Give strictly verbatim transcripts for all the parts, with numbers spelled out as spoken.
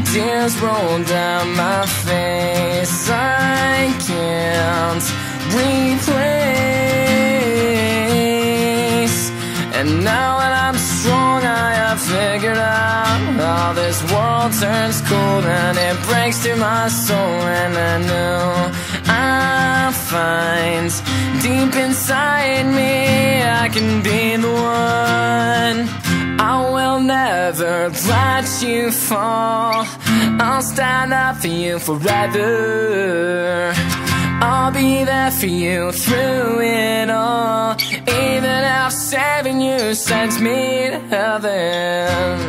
tears roll down my face. I can't replace. And now that I'm strong, I have figured out how this world turns cold and it breaks through my soul. And I know I find deep inside me I can be the one. I will never let you fall. I'll stand up for you forever. I'll be there for you through it all, even if saving you sends me to heaven.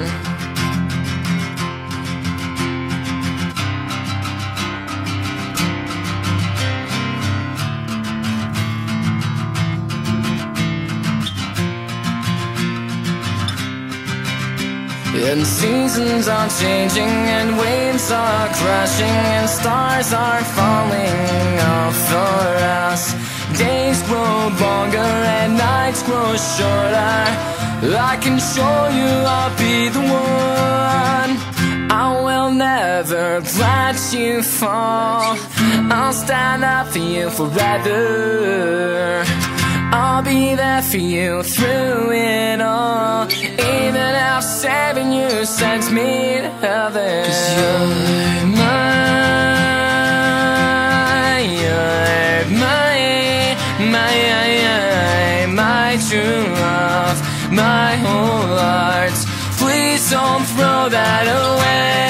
And seasons are changing, and waves are crashing, and stars are falling off for us. Days grow longer and nights grow shorter. I can show you I'll be the one. I will never let you fall. I'll stand up for you forever. I'll be there for you through it all, even if saving you sends me to heaven. 'Cause you're my, you're my, my, my true love, my whole heart. Please don't throw that away.